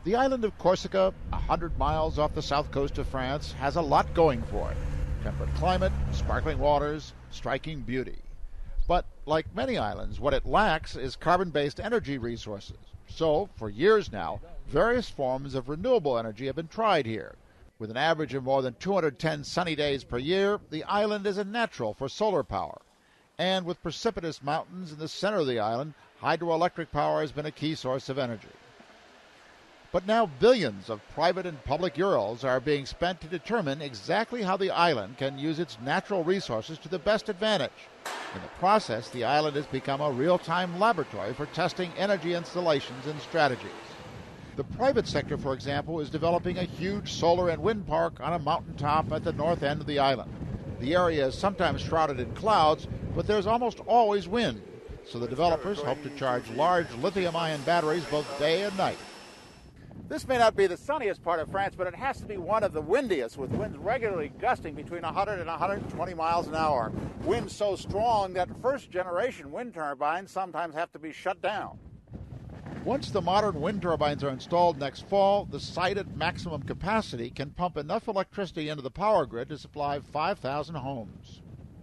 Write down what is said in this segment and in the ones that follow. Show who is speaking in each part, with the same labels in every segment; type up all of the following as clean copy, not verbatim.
Speaker 1: The island of Corsica, 100 miles off the south coast of France, has a lot going for it. Temperate climate, sparkling waters, striking beauty. But like many islands, what it lacks is carbon-based energy resources. So, for years now, various forms of renewable energy have been tried here. With an average of more than 210 sunny days per year, the island is a natural for solar power. And with precipitous mountains in the center of the island, hydroelectric power has been a key source of energy. But now billions of private and public euros are being spent to determine exactly how the island can use its natural resources to the best advantage. In the process, the island has become a real-time laboratory for testing energy installations and strategies. The private sector, for example, is developing a huge solar and wind park on a mountaintop at the north end of the island. The area is sometimes shrouded in clouds, but there's almost always wind, so the developers hope to charge large lithium-ion batteries both day and night. This may not be the sunniest part of France, but it has to be one of the windiest, with winds regularly gusting between 100 and 120 miles an hour. Winds so strong that first-generation wind turbines sometimes have to be shut down. Once the modern wind turbines are installed next fall, the site at maximum capacity can pump enough electricity into the power grid to supply 5,000 homes.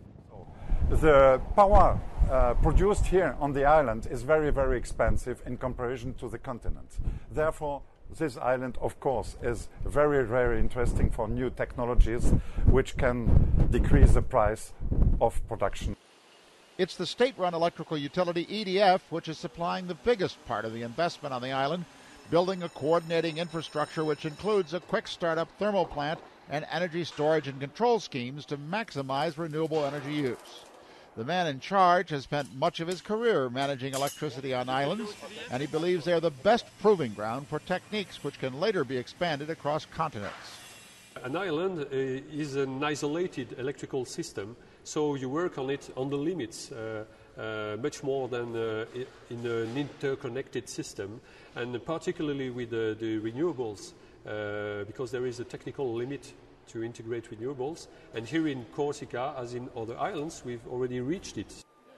Speaker 2: The power produced here on the island is very, very expensive in comparison to the continent. Therefore, this island, of course, is very, very interesting for new technologies which can decrease the price of production.
Speaker 1: It's the state-run electrical utility EDF which is supplying the biggest part of the investment on the island, building a coordinating infrastructure which includes a quick startup thermal plant and energy storage and control schemes to maximize renewable energy use. The man in charge has spent much of his career managing electricity on islands, and he believes they are the best proving ground for techniques which can later be expanded across continents.
Speaker 3: An island is an isolated electrical system, so you work on it on the limits much more than in an interconnected system, and particularly with the renewables, because there is a technical limit to integrate renewables, and here in Corsica, as in other islands, we've already reached it.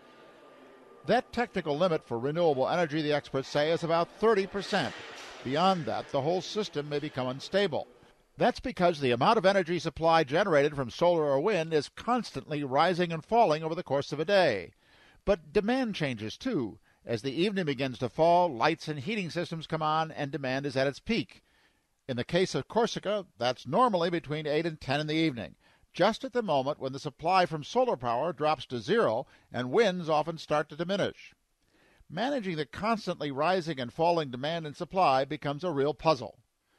Speaker 1: That technical limit for renewable energy, the experts say, is about 30%. Beyond that, the whole system may become unstable. That's because the amount of energy supply generated from solar or wind is constantly rising and falling over the course of a day. But demand changes too. As the evening begins to fall, lights and heating systems come on, and demand is at its peak. In the case of Corsica, that's normally between 8 and 10 in the evening, just at the moment when the supply from solar power drops to zero and winds often start to diminish. Managing the constantly rising and falling demand and supply becomes a real puzzle.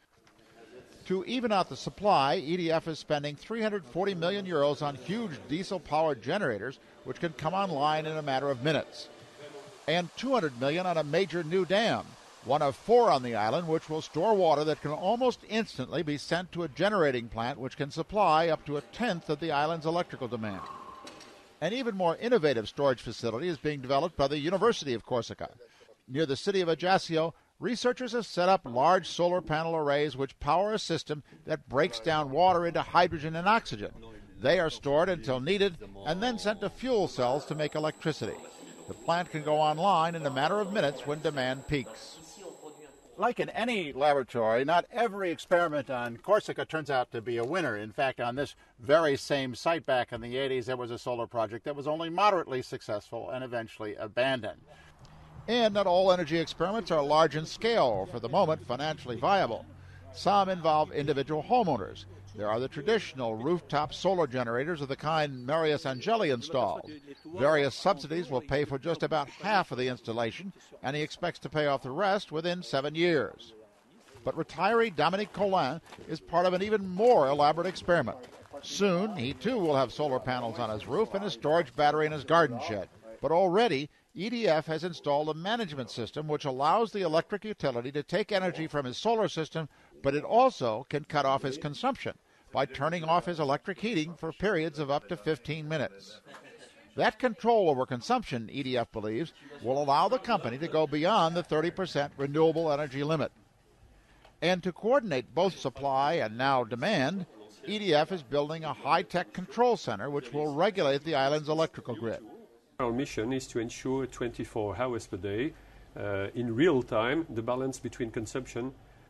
Speaker 1: To even out the supply, EDF is spending 340 million euros on huge diesel-powered generators which can come online in a matter of minutes, and 200 million on a major new dam, one of 4 on the island, which will store water that can almost instantly be sent to a generating plant which can supply up to a tenth of the island's electrical demand. An even more innovative storage facility is being developed by the University of Corsica. Near the city of Ajaccio, researchers have set up large solar panel arrays which power a system that breaks down water into hydrogen and oxygen. They are stored until needed and then sent to fuel cells to make electricity. The plant can go online in a matter of minutes when demand peaks. Like in any laboratory, not every experiment on Corsica turns out to be a winner. In fact, on this very same site back in the 80s, there was a solar project that was only moderately successful and eventually abandoned. And not all energy experiments are large in scale or, for the moment, financially viable. Some involve individual homeowners. There are the traditional rooftop solar generators of the kind Marius Angeli installed. Various subsidies will pay for just about half of the installation, and he expects to pay off the rest within 7 years. But retiree Dominique Collin is part of an even more elaborate experiment. Soon, he too will have solar panels on his roof and a storage battery in his garden shed. But already, EDF has installed a management system which allows the electric utility to take energy from his solar system, but it also can cut off his consumption by turning off his electric heating for periods of up to 15 minutes. That control over consumption, EDF believes, will allow the company to go beyond the 30% renewable energy limit. And to coordinate both supply and now demand, EDF is building a high-tech control center which will regulate the island's electrical grid.
Speaker 3: Our mission is to ensure 24 hours per day, in real time, the balance between consumption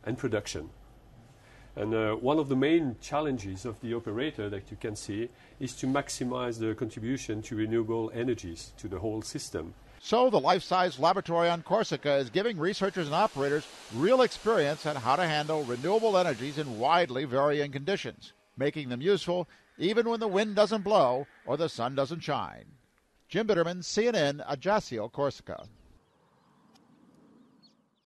Speaker 3: and production. And one of the main challenges of the operator that you can see is to maximize the contribution to renewable energies to the whole system.
Speaker 1: So the life-size laboratory on Corsica is giving researchers and operators real experience on how to handle renewable energies in widely varying conditions, making them useful even when the wind doesn't blow or the sun doesn't shine. Jim Bitterman, CNN, Ajaccio, Corsica.